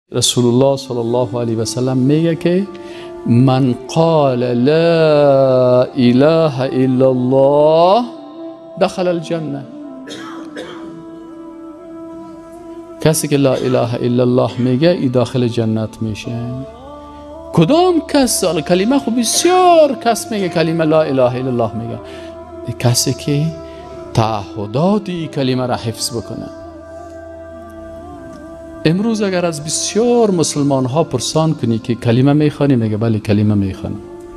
رسول الله صلی الله علیه و سلم میگه که من قال لا اله الا الله دخل الجنه. کسی که لا اله الا الله میگه ای داخل جنت میشه. کدام کس؟ کلمه خب بسیار کس میگه کلمه لا اله الا الله میگه. کسی که تعهدات این کلمه را حفظ بکنه. امروز اگر از بسیار مسلمان ها پرسان کنی که کلمه میخوانی، میگه بله کلمه میخوانم.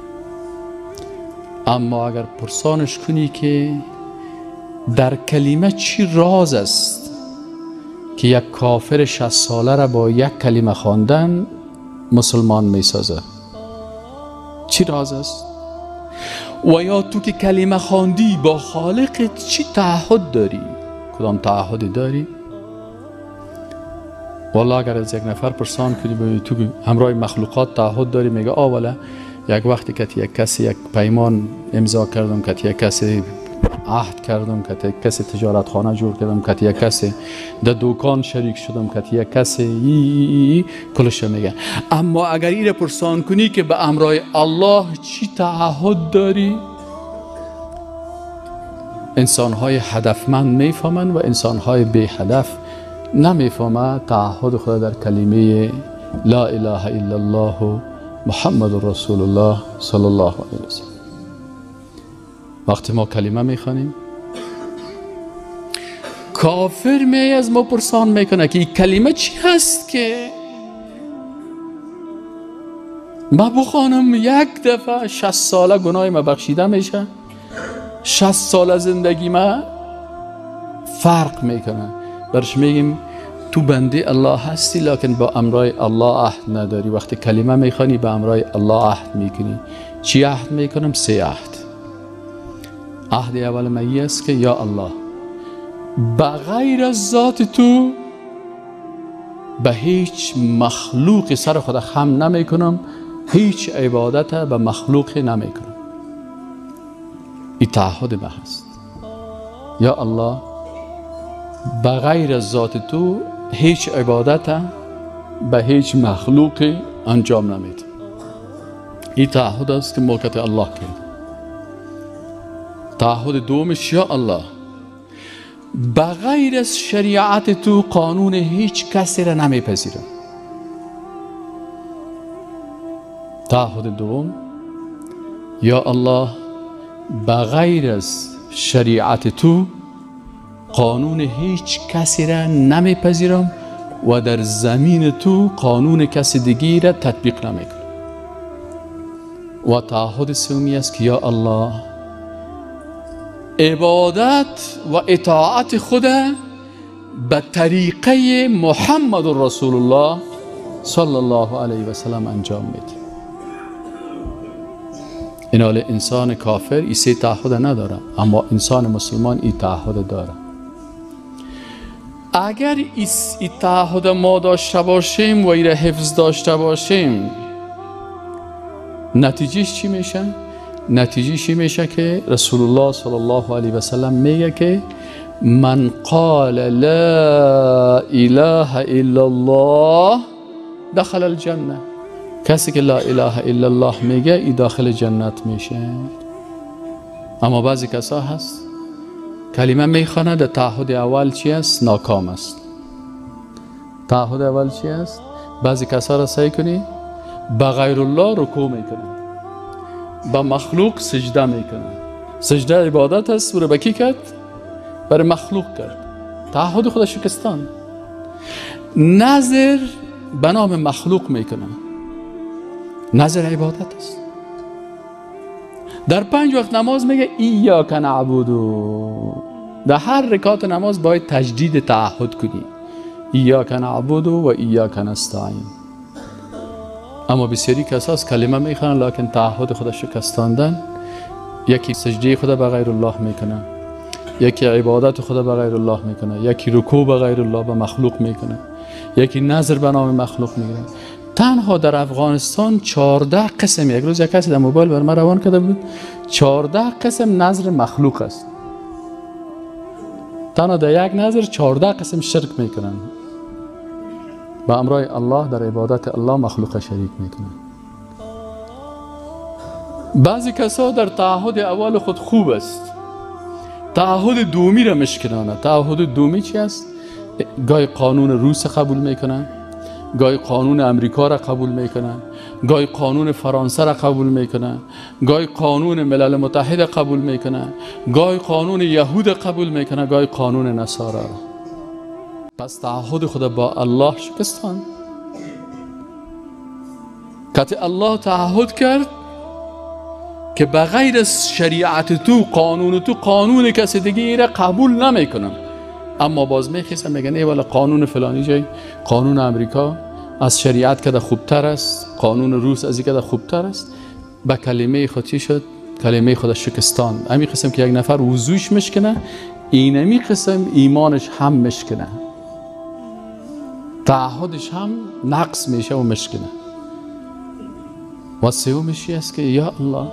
اما اگر پرسانش کنی که در کلمه چی راز است که یک کافر 60 ساله را با یک کلمه خواندن مسلمان میسازه، چی راز است؟ و یا تو که کلمه خواندی با خالقت چی تعهد داری؟ کدام تعهدی داری؟ والله اگر از یک نفر پرسان کنی به تو همراه مخلوقات تعهد داری، میگه آولا یک وقتی که یک کسی یک پیمان امضا کردم، که یک کسی عهد کردم، که یک کسی تجارت خانه جور کردم، که یک کسی در دکان شریک شدم، که یک کسی کلش میگه. اما اگر این پرسان کنی که به امرای الله چی تعهد داری، انسان‌های هدفمند میفهمن و انسان‌های بی هدف نمیفهمه تعهد خدا در کلمه لا اله الا الله محمد رسول الله صلی الله علیه وسلم. وقتی ما کلمه میخوانیم، کافر از ما پرسان میکنه که این کلمه چی هست که ما بخوانم یک دفعه 60 ساله گناه ما بخشیده میشه، 60 ساله زندگی ما فرق میکنه. برش میگیم تو بنده الله هستی لکن با امرای الله عهد نداری. وقتی کلمه میخوانی با امرای الله عهد میکنی. چی عهد میکنم؟ 3 عهد. عهد اول مایی است که یا الله بغیر از ذات تو به هیچ مخلوق سر خود خم نمی کنم، هیچ عبادت به مخلوق نمی کنم. این تعهد به هست. یا الله بغیر از ذات تو هیچ عبادت به هیچ مخلوق انجام نمیدم. این تعهد است که موقت الله کرد. تعهد دومش یا الله بغیر از شریعت تو قانون هیچ کسی را نمیپذیرم. تعهد دوم یا الله بغیر از شریعت تو قانون هیچ کسی را نمیپذیرم و در زمین تو قانون کسی دیگی را تطبیق نمیکنم. و تعهد سومی است که یا الله عبادت و اطاعت خود به طریقه محمد رسول الله صلی الله علیه و سلم انجام میده. این حال انسان کافر این 3 تعهد نداره، اما انسان مسلمان این تعهد داره. اگر این تعهد ما داشته باشیم و این را حفظ داشته باشیم، نتیجهش چی میشه؟ نتیجهش میشه که رسول الله صلی الله علیه و سلم میگه که من قال لا اله الا الله دخل الجنه. کسی که لا اله الا الله میگه ای داخل جنت میشه. اما بعضی کسا هست کلمه میخواند، در تعهد اول چی است؟ ناکام است. تعهد اول چی است؟ بعضی کسا را سعی کنی به غیر الله رکوع میکنن، به مخلوق سجده میکنن. سجده عبادت است، برای کی کرد؟ برای مخلوق کرد. تعهد خود شکستان. نظر به نام مخلوق میکنن. نظر عبادت است. در 5 وقت نماز میگه ایاک نعبد. در هر رکعت نماز باید تجدید تعهد کنی. ایاک نعبد و ایاک نستعین. اما بسیاری کساس کلمه میخوانن لکن تعهد خود شکستاندن. یکی سجده خود به غیر الله میکنه، یکی عبادت خود به غیر الله میکنه، یکی رکوع به غیر الله به مخلوق میکنه، یکی نظر به نام مخلوق میکنه. تنها در افغانستان 14 قسم، یک روز یک کسی در موبایل بر من روان کرده بود، 14 قسم نظر مخلوق است. تنها در یک نظر 14 قسم شرک میکنن. با امرای الله در عبادت الله مخلوق شریک میکنن. بعضی کسا در تعهد اول خود خوب است، تعهد دومی را مشکنانه. تعهد دومی چی است؟ گاهی قانون روس قبول میکنن، گاهی قانون امریکا را قبول میکنن، گاهی قانون فرانسه را قبول میکنن، گاهی قانون ملل متحد قبول میکنن، گاهی قانون یهود قبول میکنن، گاهی قانون نصارا را. پس تعهد خود با الله شکستان. که الله تعهد کرد که بغیر از شریعت تو، قانون کسی دیگه را قبول نمیکنم، اما باز میخیسن میگن ای والا قانون فلانی جای، قانون امریکا از شریعت کده خوبتر است، قانون روس از این کده خوبتر است. به کلمه خودی شد، کلمه خود شکستان. همین قسم که یک نفر وضوش مشکنه، این همین قسم ایمانش هم مشکنه، تعهدش هم نقص میشه و مشکنه. و سومش است که یا الله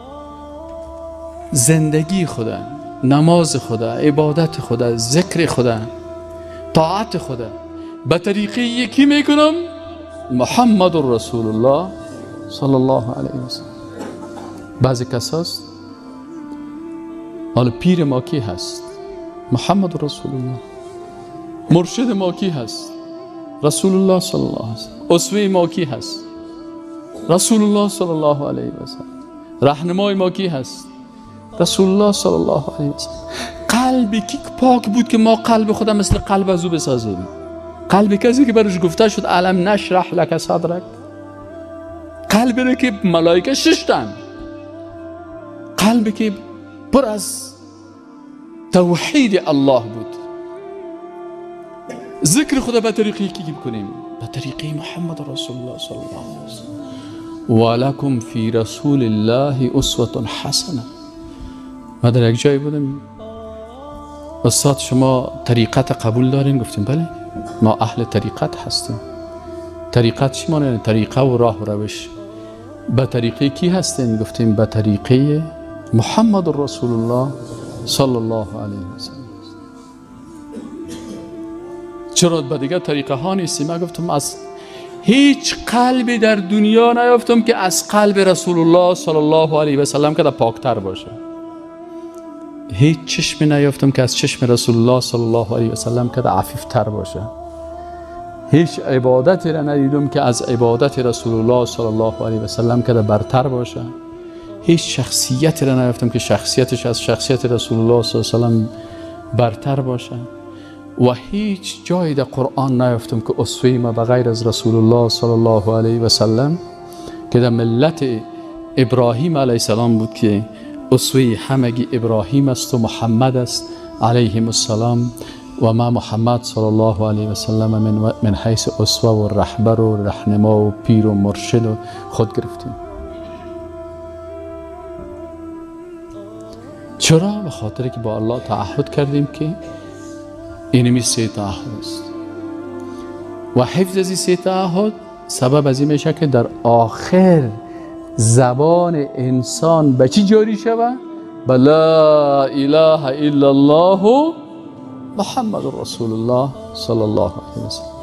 زندگی خدا، نماز خدا، عبادت خدا، ذکر خدا، طاعت خدا به طریقه یکی میکنم محمد رسول الله صلی الله علیه و سلم. بعضی کساست حالا پیر ما کی هست؟ محمد رسول الله. مرشد ما کی هست؟ رسول الله صلی الله علیه و سلم. اسوه ما کی هست؟ رسول الله صلی الله علیه و سلم. راهنمای ما کی هست؟ رسول الله صلی الله علیه و سلم. قلبی کی پاک بود که ما قلب خودم مثل قلب از او بسازیم؟ قلب کسی که برش گفته شد علم نشرح لک صدرک، قلبی را که ملائکه ششتن، قلبی که پر از توحید الله بود. ذکر خدا به طریقه کی بکنیم؟ به طریقه محمد رسول الله صلی الله علیه و سلم. ولکم فی رسول الله اسوه حسنه. ما در یک جایی بودیم، استاد شما طریقت قبول دارین؟ گفتیم بله، ما اهل طریقت هستیم. طریقت چی معنی؟ طریقه و راه و روش. به طریقه کی هستین؟ گفتیم به طریقه محمد رسول الله صلی الله علیه و سلم. چرا به دیگه طریقه ها نیستیم؟ من گفتم از هیچ قلبی در دنیا نیافتم که از قلب رسول الله صلی الله علیه و سلم که پاکتر باشه. هیچ چشمی نیافتم که از چشم رسول الله صلی الله علیه و سلم که عفیفتر باشه. هیچ عبادتی را ندیدم که از عبادت رسول الله صلی الله علیه و سلم که برتر باشه. هیچ شخصیتی را نیافتم که شخصیتش از شخصیت رسول الله صلی الله علیه و سلم برتر باشه. و هیچ جای در قرآن نیافتم که اسوه ما بغیر از رسول الله صلی الله علیه و سلم که در ملت ابراهیم علیه السلام بود که اسوه همگی ابراهیم است و محمد است علیهم السلام. و ما محمد صلی الله علیه و سلم من حیث اسوه و رهبر و رهنما و پیر و مرشد و خود گرفتیم. چرا؟ به خاطر که با الله تعهد کردیم که اینمی سه تعهد است و حفظ از این سه تعهد سبب از این میشه که در آخر زبان انسان به چی جاری شود؟ لا اله الا الله محمد رسول الله صلی الله علیه و سلم.